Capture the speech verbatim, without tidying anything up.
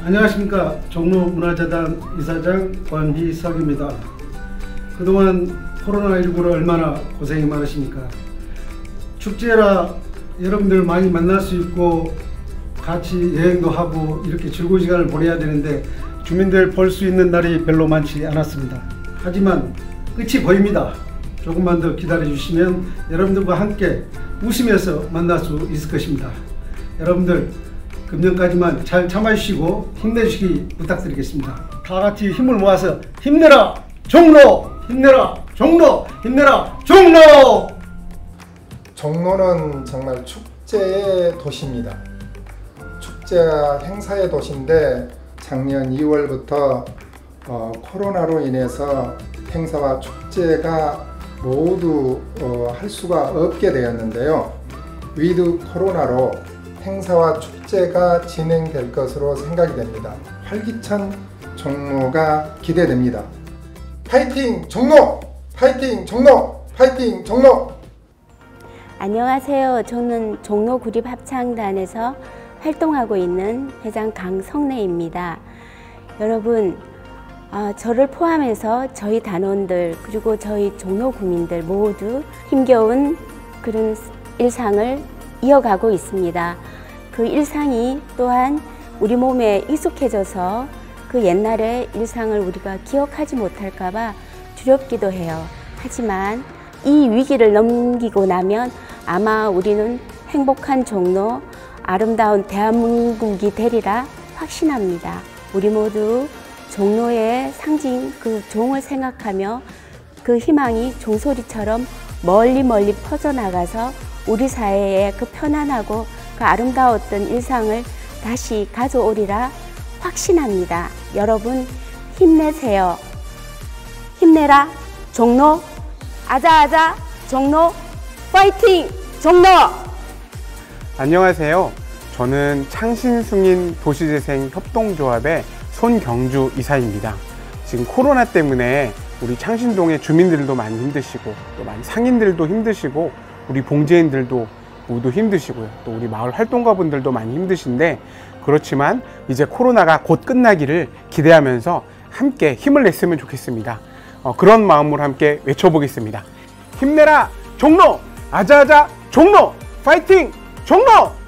안녕하십니까. 종로문화재단 이사장 권희석입니다. 그동안 코로나십구로 얼마나 고생이 많으십니까. 축제라 여러분들 많이 만날 수 있고 같이 여행도 하고 이렇게 즐거운 시간을 보내야 되는데 주민들 볼 수 있는 날이 별로 많지 않았습니다. 하지만 끝이 보입니다. 조금만 더 기다려 주시면 여러분들과 함께 웃으면서 만날 수 있을 것입니다. 여러분들 금년까지만 잘 참아주시고 힘내주시기 부탁드리겠습니다. 다 같이 힘을 모아서 힘내라 종로! 힘내라 종로! 힘내라 종로! 종로는 정말 축제의 도시입니다. 축제와 행사의 도시인데 작년 이월부터 어, 코로나로 인해서 행사와 축제가 모두 어, 할 수가 없게 되었는데요. 위드 코로나로 행사와 축제가 진행될 것으로 생각이 됩니다. 활기찬 종로가 기대됩니다. 파이팅 종로! 파이팅 종로! 파이팅 종로! 안녕하세요. 저는 종로 구립합창단에서 활동하고 있는 회장 강성래입니다. 여러분, 어, 저를 포함해서 저희 단원들 그리고 저희 종로 구민들 모두 힘겨운 그런 일상을 이어가고 있습니다. 그 일상이 또한 우리 몸에 익숙해져서 그 옛날의 일상을 우리가 기억하지 못할까 봐 두렵기도 해요. 하지만 이 위기를 넘기고 나면 아마 우리는 행복한 종로, 아름다운 대한민국이 되리라 확신합니다. 우리 모두 종로의 상징 그 종을 생각하며 그 희망이 종소리처럼 멀리 멀리 퍼져나가서 우리 사회에 그 편안하고 그 아름다웠던 일상을 다시 가져오리라 확신합니다. 여러분 힘내세요. 힘내라 종로! 아자아자 종로! 파이팅 종로! 안녕하세요. 저는 창신승인 도시재생 협동조합의 손경주 이사입니다. 지금 코로나 때문에 우리 창신동의 주민들도 많이 힘드시고 또 많이 상인들도 힘드시고 우리 봉제인들도 모두 힘드시고요. 또 우리 마을 활동가분들도 많이 힘드신데 그렇지만 이제 코로나가 곧 끝나기를 기대하면서 함께 힘을 냈으면 좋겠습니다. 어, 그런 마음으로 함께 외쳐보겠습니다. 힘내라 종로! 아자아자 종로! 파이팅 종로!